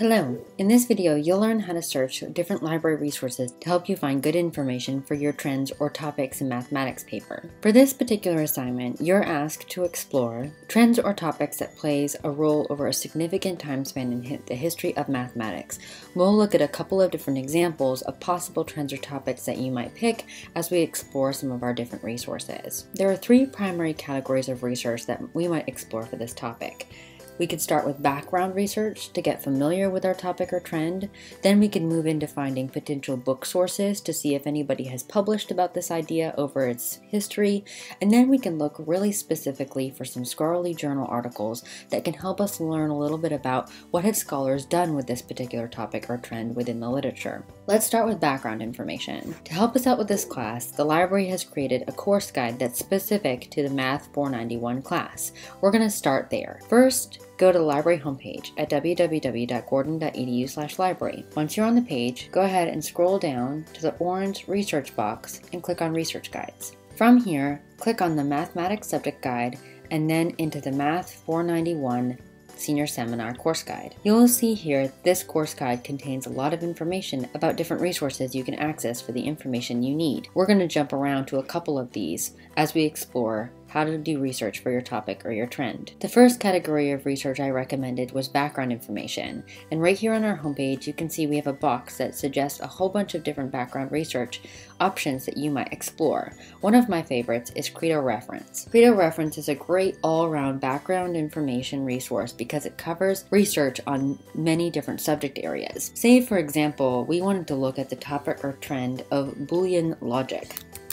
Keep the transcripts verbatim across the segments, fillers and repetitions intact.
Hello! In this video, you'll learn how to search different library resources to help you find good information for your trends or topics in mathematics paper. For this particular assignment, you're asked to explore trends or topics that plays a role over a significant time span in the history of mathematics. We'll look at a couple of different examples of possible trends or topics that you might pick as we explore some of our different resources. There are three primary categories of research that we might explore for this topic. We could start with background research to get familiar with our topic or trend. Then we can move into finding potential book sources to see if anybody has published about this idea over its history. And then we can look really specifically for some scholarly journal articles that can help us learn a little bit about what have scholars done with this particular topic or trend within the literature. Let's start with background information. To help us out with this class, the library has created a course guide that's specific to the Math four ninety-one class. We're going to start there. First, go to the library homepage at w w w dot gordon dot e d u slash library. Once you're on the page, go ahead and scroll down to the orange research box and click on Research Guides. From here, click on the Mathematics Subject Guide and then into the Math four ninety-one Senior Seminar Course Guide. You'll see here this course guide contains a lot of information about different resources you can access for the information you need. We're going to jump around to a couple of these as we explore how to do research for your topic or your trend. The first category of research I recommended was background information, and right here on our homepage you can see we have a box that suggests a whole bunch of different background research options that you might explore. One of my favorites is Credo Reference. Credo Reference is a great all-around background information resource because it covers research on many different subject areas. Say for example, we wanted to look at the topic or trend of Boolean logic.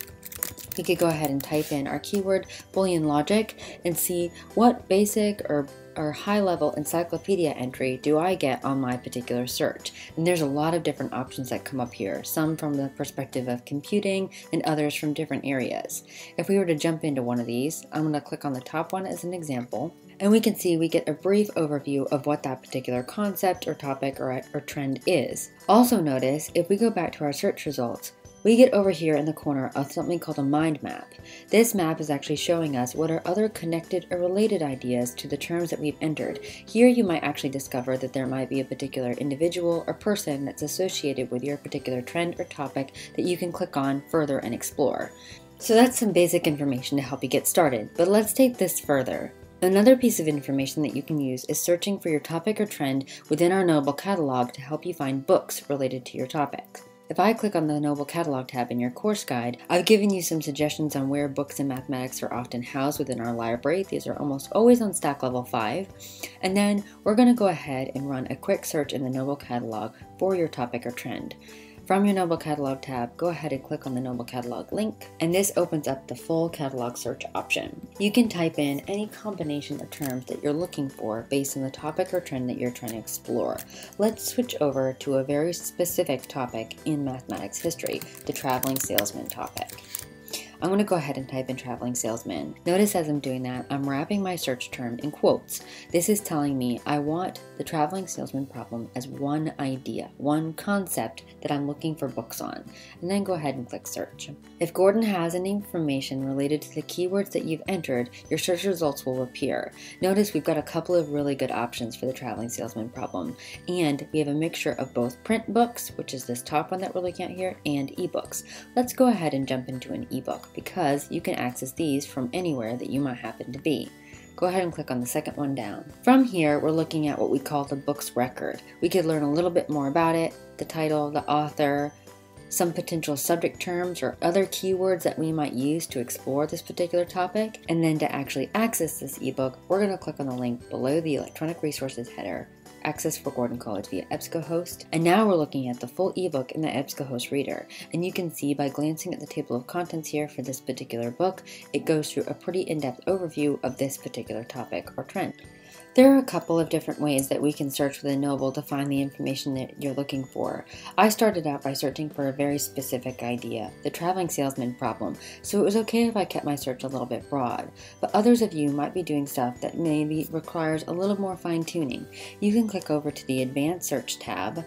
We could go ahead and type in our keyword Boolean logic and see what basic or, or high-level encyclopedia entry do I get on my particular search. And there's a lot of different options that come up here, some from the perspective of computing and others from different areas. If we were to jump into one of these, I'm going to click on the top one as an example, and we can see we get a brief overview of what that particular concept or topic or, or trend is. Also notice, if we go back to our search results, we get over here in the corner of something called a mind map. This map is actually showing us what are other connected or related ideas to the terms that we've entered. Here you might actually discover that there might be a particular individual or person that's associated with your particular trend or topic that you can click on further and explore. So that's some basic information to help you get started, but let's take this further. Another piece of information that you can use is searching for your topic or trend within our Noble Catalog to help you find books related to your topic. If I click on the Noble Catalog tab in your course guide, I've given you some suggestions on where books in mathematics are often housed within our library. These are almost always on stack level five. And then we're going to go ahead and run a quick search in the Noble Catalog for your topic or trend. From your Noble Catalog tab, go ahead and click on the Noble Catalog link, and this opens up the full catalog search option. You can type in any combination of terms that you're looking for based on the topic or trend that you're trying to explore. Let's switch over to a very specific topic in mathematics history, the traveling salesman topic. I'm going to go ahead and type in traveling salesman. Notice as I'm doing that, I'm wrapping my search term in quotes. This is telling me I want the traveling salesman problem as one idea, one concept that I'm looking for books on. And then go ahead and click search. If Gordon has any information related to the keywords that you've entered, your search results will appear. Notice we've got a couple of really good options for the traveling salesman problem. And we have a mixture of both print books, which is this top one that we're looking at here, and ebooks. Let's go ahead and jump into an ebook, because you can access these from anywhere that you might happen to be. Go ahead and click on the second one down. From here, we're looking at what we call the book's record. We could learn a little bit more about it, the title, the author, some potential subject terms or other keywords that we might use to explore this particular topic. And then to actually access this ebook, we're going to click on the link below the electronic resources header, Access for Gordon College via EBSCOhost. And now we're looking at the full ebook in the EBSCOhost reader. And you can see by glancing at the table of contents here for this particular book, it goes through a pretty in-depth overview of this particular topic or trend. There are a couple of different ways that we can search within Noble to find the information that you're looking for. I started out by searching for a very specific idea, the traveling salesman problem, so it was okay if I kept my search a little bit broad. But others of you might be doing stuff that maybe requires a little more fine-tuning. You can click over to the Advanced Search tab,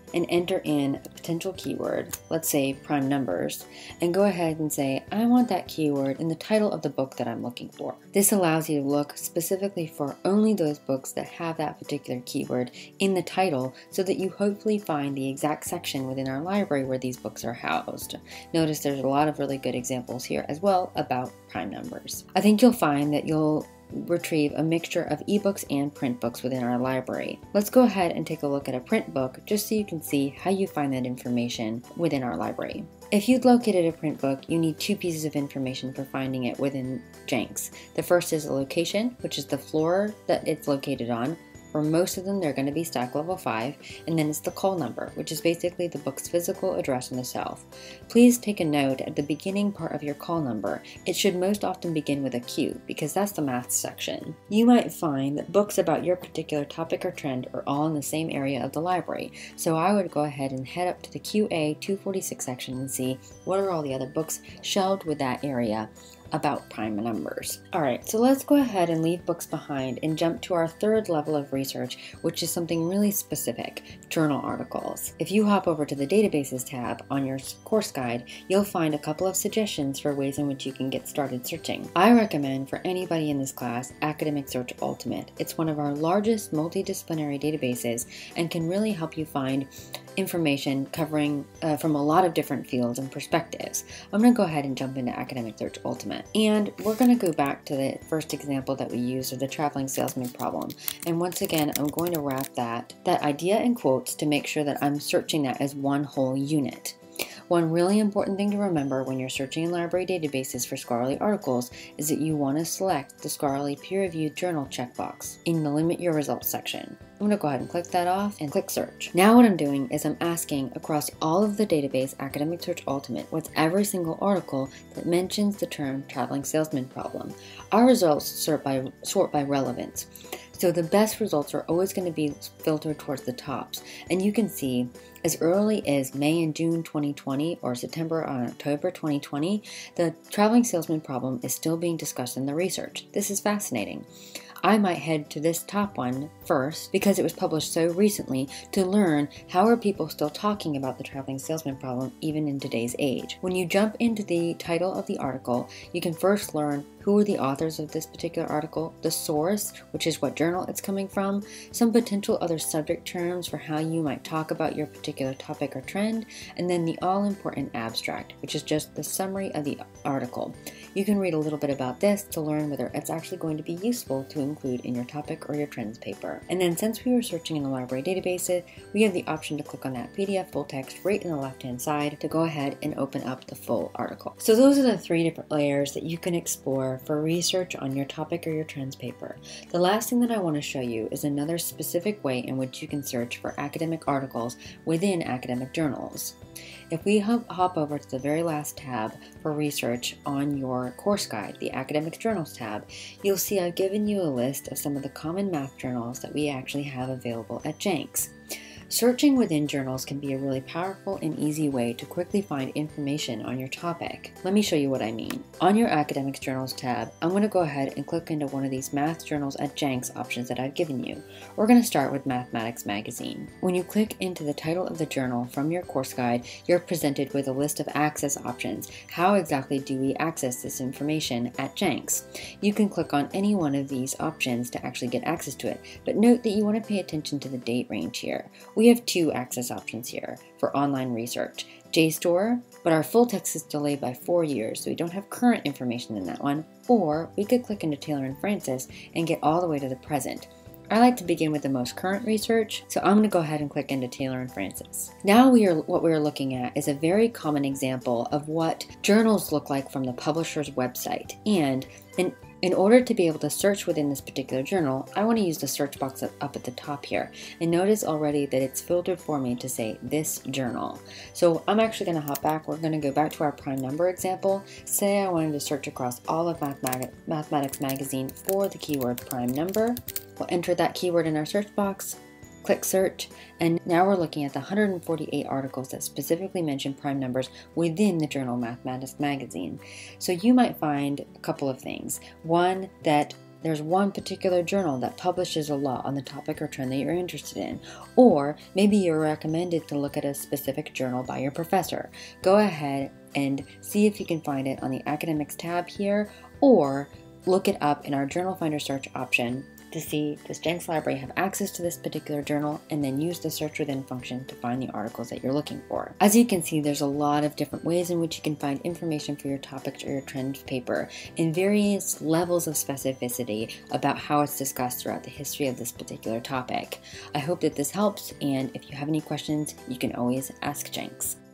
and enter in a potential keyword, let's say prime numbers, and go ahead and say, I want that keyword in the title of the book that I'm looking for. This allows you to look specifically for only those books that have that particular keyword in the title so that you hopefully find the exact section within our library where these books are housed. Notice there's a lot of really good examples here as well about prime numbers. I think you'll find that you'll retrieve a mixture of ebooks and print books within our library. Let's go ahead and take a look at a print book just so you can see how you find that information within our library. If you've located a print book, you need two pieces of information for finding it within Jenks. The first is the location, which is the floor that it's located on. For most of them, they're going to be stack level five, and then it's the call number, which is basically the book's physical address on the shelf. Please take a note at the beginning part of your call number. It should most often begin with a Q, because that's the math section. You might find that books about your particular topic or trend are all in the same area of the library, so I would go ahead and head up to the Q A two forty-six section and see what are all the other books shelved with that area about prime numbers. Alright, so let's go ahead and leave books behind and jump to our third level of research, which is something really specific, journal articles. If you hop over to the Databases tab on your course guide, you'll find a couple of suggestions for ways in which you can get started searching. I recommend for anybody in this class, Academic Search Ultimate. It's one of our largest multidisciplinary databases and can really help you find information covering uh, from a lot of different fields and perspectives. I'm going to go ahead and jump into Academic Search Ultimate. And we're going to go back to the first example that we used of the traveling salesman problem. And once again, I'm going to wrap that, that idea in quotes to make sure that I'm searching that as one whole unit. One really important thing to remember when you're searching in library databases for scholarly articles is that you want to select the scholarly peer-reviewed journal checkbox in the Limit Your Results section. I'm going to go ahead and click that off and click search. Now what I'm doing is I'm asking across all of the database Academic Search Ultimate what's every single article that mentions the term traveling salesman problem. Our results sort by, sort by relevance. So the best results are always going to be filtered towards the tops. And you can see as early as May and June twenty twenty or September and October twenty twenty, the traveling salesman problem is still being discussed in the research. This is fascinating. I might head to this top one first because it was published so recently to learn how are people still talking about the traveling salesman problem even in today's age. When you jump into the title of the article, you can first learn who are the authors of this particular article, the source, which is what journal it's coming from, some potential other subject terms for how you might talk about your particular topic or trend, and then the all-important abstract, which is just the summary of the article. You can read a little bit about this to learn whether it's actually going to be useful to include in your topic or your trends paper. And then since we were searching in the library databases, we have the option to click on that P D F full text right in the left-hand side to go ahead and open up the full article. So those are the three different layers that you can explore for research on your topic or your trends paper. The last thing that I want to show you is another specific way in which you can search for academic articles within academic journals. If we hop, hop over to the very last tab for research on your course guide, the Academic Journals tab, you'll see I've given you a list of some of the common math journals that we actually have available at Jenks. Searching within journals can be a really powerful and easy way to quickly find information on your topic. Let me show you what I mean. On your Academic Journals tab, I'm going to go ahead and click into one of these Math Journals at Jenks options that I've given you. We're going to start with Mathematics Magazine. When you click into the title of the journal from your course guide, you're presented with a list of access options. How exactly do we access this information at Jenks? You can click on any one of these options to actually get access to it, but note that you want to pay attention to the date range here. We have two access options here for online research. JSTOR, but our full text is delayed by four years, so we don't have current information in that one. Or we could click into Taylor and Francis and get all the way to the present. I like to begin with the most current research, so I'm going to go ahead and click into Taylor and Francis. Now we are what we're looking at is a very common example of what journals look like from the publisher's website. And in In order to be able to search within this particular journal, I want to use the search box up, up at the top here. And notice already that it's filtered for me to say this journal. So I'm actually going to hop back. We're going to go back to our prime number example. Say I wanted to search across all of Mathemat- Mathematics Magazine for the keyword prime number. We'll enter that keyword in our search box. Click search, and now we're looking at the one hundred forty-eight articles that specifically mention prime numbers within the journal Mathematics Magazine. So you might find a couple of things. One, that there's one particular journal that publishes a lot on the topic or trend that you're interested in. Or maybe you're recommended to look at a specific journal by your professor. Go ahead and see if you can find it on the Academics tab here, or look it up in our Journal Finder search option to see, does Jenks Library have access to this particular journal, and then use the search within function to find the articles that you're looking for. As you can see, there's a lot of different ways in which you can find information for your topic or your trend paper in various levels of specificity about how it's discussed throughout the history of this particular topic. I hope that this helps, and if you have any questions, you can always ask Jenks.